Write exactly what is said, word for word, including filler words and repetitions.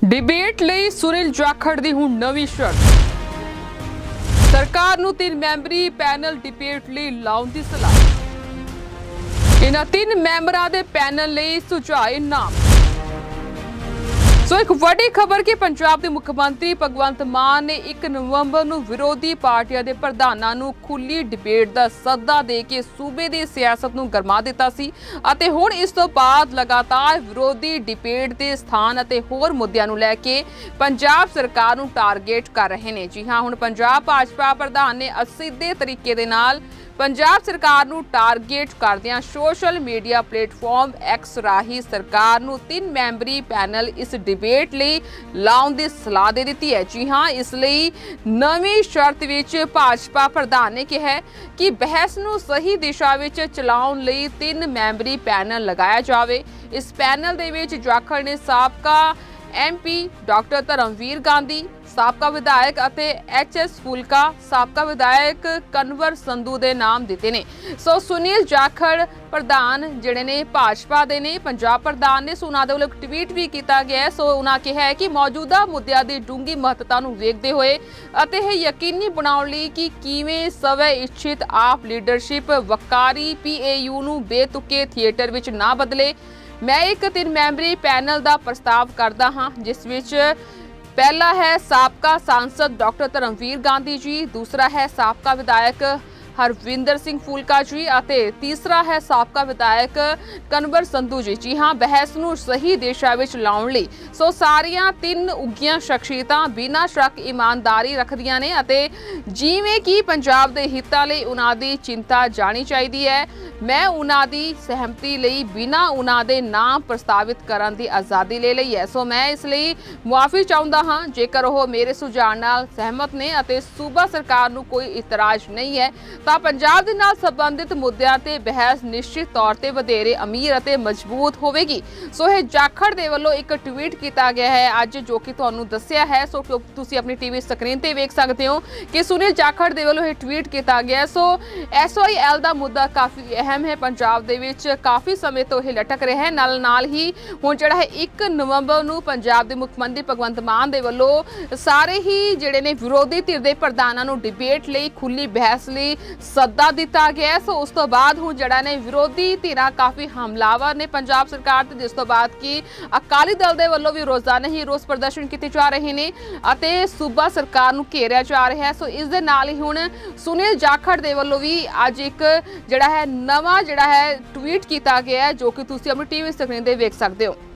Debate ਲਈ ਸੁਨੀਲ ਜਾਖੜ ਦੀ ਹੁਣ ਨਵੀਂ ਸ਼ਰਤ। ਸਰਕਾਰ ਨੂੰ ਤਿੰਨ ਮੈਂਬਰੀ ਪੈਨਲ ਡਿਬੇਟ ਲਈ ਲਾਉਣ ਦੀ ਸਲਾਹ। ਇਹਨਾਂ ਤਿੰਨ ਮੈਂਬਰਾਂ ਦੇ ਪੈਨਲ ਲਈ ਸੁਝਾਏ ਨਾਮ। ਸੋ ਇੱਕ ਵੱਡੀ ਖਬਰ ਕਿ ਪੰਜਾਬ ਦੇ ਮੁੱਖ ਮੰਤਰੀ ਭਗਵੰਤ ਮਾਨ ਨੇ ਇੱਕ ਨਵੰਬਰ ਨੂੰ ਵਿਰੋਧੀ ਪਾਰਟੀਆਂ ਦੇ ਪ੍ਰਧਾਨਾਂ ਨੂੰ ਖੁੱਲੀ ਡਿਬੇਟ ਦਾ ਸੱਦਾ ਦੇ ਕੇ ਸੂਬੇ ਦੀ ਸਿਆਸਤ ਨੂੰ ਗਰਮਾ ਦਿੱਤਾ ਸੀ ਅਤੇ ਹੁਣ ਇਸ ਤੋਂ ਬਾਅਦ ਲਗਾਤਾਰ ਵਿਰੋਧੀ ਡਿਬੇਟ ਦੇ ਸਥਾਨ ਅਤੇ ਹੋਰ ਮੁੱਦਿਆਂ ਨੂੰ ਲੈ ਕੇ ਪੰਜਾਬ ਸਰਕਾਰ ਨੂੰ ਟਾਰਗੇਟ ਕਰ ਰਹੇ ਨੇ। ਜੀ ਹਾਂ, ਹੁਣ ਪੰਜਾਬ ਭਾਜਪਾ ਪ੍ਰਧਾਨ ਨੇ ਅਸਿੱਧੇ ਤਰੀਕੇ ਦੇ ਨਾਲ पंजाब सरकार नूं टारगेट करदियां सोशल मीडिया प्लेटफॉर्म एक्स राही सरकार नूं तीन मैंबरी पैनल इस डिबेट लई लाउण दी सलाह दे दित्ती है। जी हाँ, इस लई नवीं शर्त विच भाजपा प्रधान ने कहा कि बहस नूं सही दिशा विच चलाउण लई तीन मैंबरी पैनल लगाया जावे। इस पैनल दे विच जाखड़ ने साबका M P doctor Dharamvir Gandhi, साबका विधायक अते एच एस फुलका, साबका विधायक कन्वर संधू दे नाम दिते ने। सो सुनील जाखड़ प्रधान जिहड़े ने भाजपा दे ने, पंजाब प्रधान ने सो उन्हां दे वल्लों एक ट्वीट भी किया गया है। सो उन्हां कहा है कि मौजूदा मुद्दिਆਂ ਦੀ ਡੂੰਘੀ महत्ता ਨੂੰ ਵੇਖਦੇ ਹੋਏ ਅਤੇ ਇਹ ਯਕੀਨੀ ਬਣਾਉਣ ਲਈ ਕਿ ਕਿਵੇਂ ਸਵੈ ਇੱਛਿਤ ਆਪ ਲੀਡਰਸ਼ਿਪ ਵਕਾਰੀ ਪੀ ਏ ਯੂ ਨੂੰ ਬੇਤੁਕੇ ਥੀਏਟਰ ਵਿੱਚ ਨਾ ਬਦਲੇ, मैं एक तीन मैंबरी पैनल का प्रस्ताव करता हाँ, जिस विच पहला है साबका सांसद डॉक्टर धर्मवीर गांधी जी, दूसरा है साबका विधायक हरविंदर सिंह फुलका जी और तीसरा है साबका विधायक कन्वर संधू जी। जी हाँ, बहस नूं सही दिशा विच लाउण लई सो सारियां तीन उगियां शख्सियतां बिना शक ईमानदारी रखदियां ने अते जिवें कि पंजाब दे हितां लई उन्हां दी चिंता जानी चाहीदी है। मैं उन्हां दी सहमति लई बिना उन्हां दे नाम प्रस्तावित करन दी आज़ादी ले लई है। सो मैं इस लई मुआफ़ी चाहुंदा हाँ जेकर ओह मेरे सुझाव नाल सहमत ने अते सूबा सरकार नूं कोई इतराज़ नहीं है ਤਾਂ ਪੰਜਾਬ ਦੇ ਨਾਲ ਸੰਬੰਧਿਤ ਮੁੱਦਿਆਂ ਤੇ ਬਹਿਸ ਨਿਸ਼ਚਿਤ ਤੌਰ ਤੇ ਵਧੇਰੇ ਅਮੀਰ ਅਤੇ ਮਜ਼ਬੂਤ ਹੋਵੇਗੀ। ਸੋ ਇਹ ਜਾਖੜ ਦੇ ਵੱਲੋਂ ਇੱਕ ਟਵੀਟ ਕੀਤਾ ਗਿਆ ਹੈ ਅੱਜ, ਜੋ ਕਿ ਤੁਹਾਨੂੰ ਦੱਸਿਆ ਹੈ। ਸੋ ਤੁਸੀਂ ਆਪਣੀ ਟੀਵੀ ਸਕਰੀਨ ਤੇ ਵੇਖ ਸਕਦੇ ਹੋ ਕਿ ਸੁਨੀਲ ਜਾਖੜ ਦੇ ਵੱਲੋਂ ਇਹ ਟਵੀਟ ਕੀਤਾ ਗਿਆ। ਸੋ ਐਸ ਵਾਈ ਐਲ ਦਾ ਮੁੱਦਾ ਕਾਫੀ ਅਹਿਮ ਹੈ, ਪੰਜਾਬ ਦੇ ਵਿੱਚ ਕਾਫੀ ਸਮੇਂ ਤੋਂ ਇਹ ਲਟਕ ਰਿਹਾ ਹੈ। ਨਾਲ ਨਾਲ ਹੀ ਹੁਣ ਜਿਹੜਾ ਹੈ ਇੱਕ ਨਵੰਬਰ ਨੂੰ ਪੰਜਾਬ ਦੇ ਮੁੱਖ ਮੰਤਰੀ ਭਗਵੰਤ ਮਾਨ ਦੇ ਵੱਲੋਂ ਸਾਰੇ ਹੀ ਜਿਹੜੇ ਨੇ ਵਿਰੋਧੀ ਧਿਰ ਦੇ ਪ੍ਰਧਾਨਾਂ ਨੂੰ ਡਿਬੇਟ ਲਈ ਖੁੱਲੀ ਬਹਿਸ ਲਈ ਸੱਦਾ ਦਿੱਤਾ ਗਿਆ। ਸੋ ਉਸ ਤੋਂ ਬਾਅਦ ਹੁਣ ਜਿਹੜਾ ਨੇ ਵਿਰੋਧੀ ਧਿਰਾਂ ਕਾਫੀ ਹਮਲਾਵਰ ਨੇ ਪੰਜਾਬ ਸਰਕਾਰ ਤੇ, ਜਿਸ ਤੋਂ ਬਾਅਦ ਕਿ ਅਕਾਲੀ ਦਲ ਦੇ ਵੱਲੋਂ ਵੀ ਰੋਜ਼ਾਨਾ ਹੀ ਰੋਸ ਪ੍ਰਦਰਸ਼ਨ ਕੀਤੇ ਜਾ ਰਹੇ ਨੇ ਅਤੇ ਸੂਬਾ ਸਰਕਾਰ ਨੂੰ ਘੇਰਿਆ ਜਾ ਰਿਹਾ ਹੈ। ਸੋ ਇਸ ਦੇ ਨਾਲ ਹੀ ਹੁਣ ਸੁਨੀਲ ਜਾਖੜ ਦੇ ਵੱਲੋਂ ਵੀ ਅੱਜ ਇੱਕ ਜਿਹੜਾ ਹੈ ਨਵਾਂ ਜਿਹੜਾ ਹੈ ਟਵੀਟ ਕੀਤਾ ਗਿਆ ਹੈ, ਜੋ ਕਿ ਤੁਸੀਂ ਆਪਣੀ ਟੀਵੀ ਸਕਰੀਨ ਤੇ ਵੇਖ ਸਕਦੇ ਹੋ।